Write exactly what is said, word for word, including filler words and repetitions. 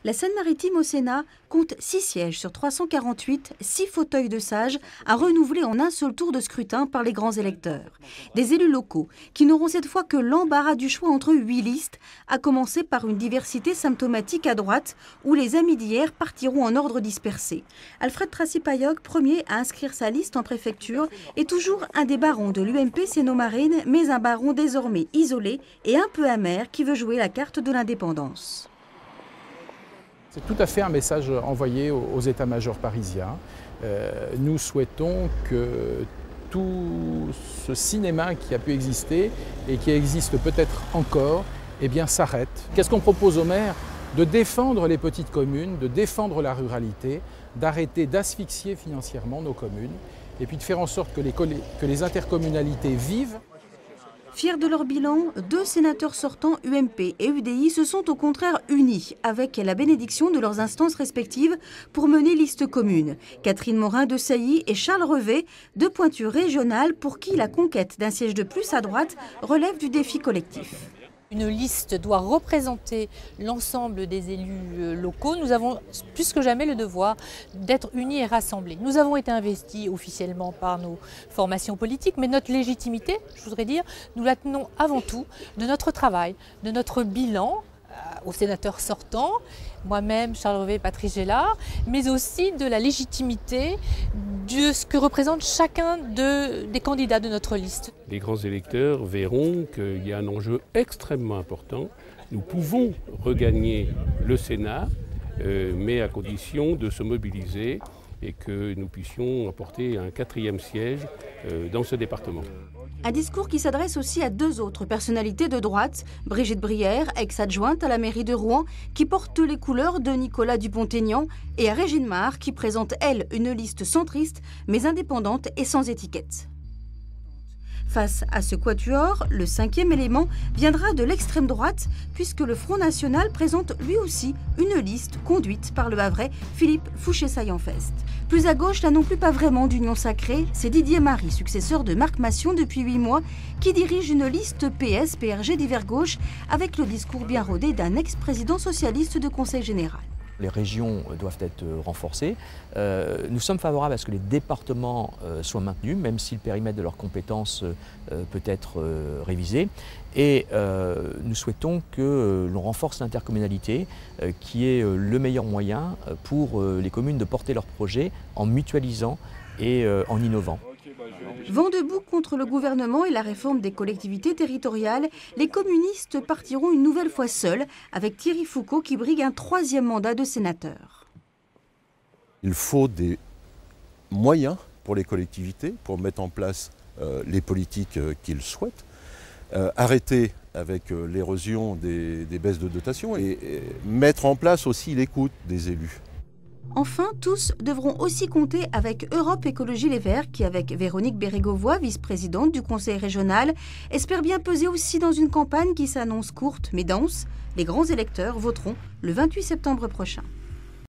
La Seine-Maritime au Sénat compte six sièges sur trois cent quarante-huit, six fauteuils de sages à renouveler en un seul tour de scrutin par les grands électeurs. Des élus locaux qui n'auront cette fois que l'embarras du choix entre huit listes, à commencer par une diversité symptomatique à droite où les amis d'hier partiront en ordre dispersé. Alfred Tracy-Payog, premier à inscrire sa liste en préfecture, est toujours un des barons de l'U M P Sénomarine, mais un baron désormais isolé et un peu amer qui veut jouer la carte de l'indépendance. C'est tout à fait un message envoyé aux états-majors parisiens. Euh, nous souhaitons que tout ce cinéma qui a pu exister et qui existe peut-être encore, eh bien, s'arrête. Qu'est-ce qu'on propose aux maires? De défendre les petites communes, de défendre la ruralité, d'arrêter d'asphyxier financièrement nos communes et puis de faire en sorte que les, que les intercommunalités vivent. Fiers de leur bilan, deux sénateurs sortants U M P et U D I se sont au contraire unis avec la bénédiction de leurs instances respectives pour mener liste commune. Catherine Morin-Desailly et Charles Revet, deux pointures régionales pour qui la conquête d'un siège de plus à droite relève du défi collectif. Une liste doit représenter l'ensemble des élus locaux. Nous avons plus que jamais le devoir d'être unis et rassemblés. Nous avons été investis officiellement par nos formations politiques, mais notre légitimité, je voudrais dire, nous la tenons avant tout de notre travail, de notre bilan aux sénateurs sortants, moi-même, Charles Revet et Patrice Gélard, mais aussi de la légitimité de ce que représente chacun de, des candidats de notre liste. Les grands électeurs verront qu'il y a un enjeu extrêmement important. Nous pouvons regagner le Sénat, euh, mais à condition de se mobiliser et que nous puissions apporter un quatrième siège euh, dans ce département. Un discours qui s'adresse aussi à deux autres personnalités de droite, Brigitte Brière, ex-adjointe à la mairie de Rouen, qui porte les couleurs de Nicolas Dupont-Aignan, et à Régine Mar, qui présente, elle, une liste centriste, mais indépendante et sans étiquette. Face à ce quatuor, le cinquième élément viendra de l'extrême droite, puisque le Front National présente lui aussi une liste conduite par le Havrais Philippe Fouché-Saillanfest. Plus à gauche, là non plus pas vraiment d'union sacrée, c'est Didier Marie, successeur de Marc Massion depuis huit mois, qui dirige une liste P S P R G d'hiver gauche avec le discours bien rodé d'un ex-président socialiste de Conseil général. Les régions doivent être renforcées. Euh, nous sommes favorables à ce que les départements euh, soient maintenus, même si le périmètre de leurs compétences euh, peut être euh, révisé. Et euh, nous souhaitons que euh, l'on renforce l'intercommunalité, euh, qui est euh, le meilleur moyen pour euh, les communes de porter leurs projets en mutualisant et euh, en innovant. Vent debout contre le gouvernement et la réforme des collectivités territoriales, les communistes partiront une nouvelle fois seuls, avec Thierry Foucault qui brigue un troisième mandat de sénateur. Il faut des moyens pour les collectivités, pour mettre en place euh, les politiques euh, qu'ils souhaitent, euh, arrêter avec euh, l'érosion des, des baisses de dotation et, et mettre en place aussi l'écoute des élus. Enfin, tous devront aussi compter avec Europe Écologie Les Verts qui, avec Véronique Bérégovoy, vice-présidente du conseil régional, espère bien peser aussi dans une campagne qui s'annonce courte mais dense. Les grands électeurs voteront le vingt-huit septembre prochain.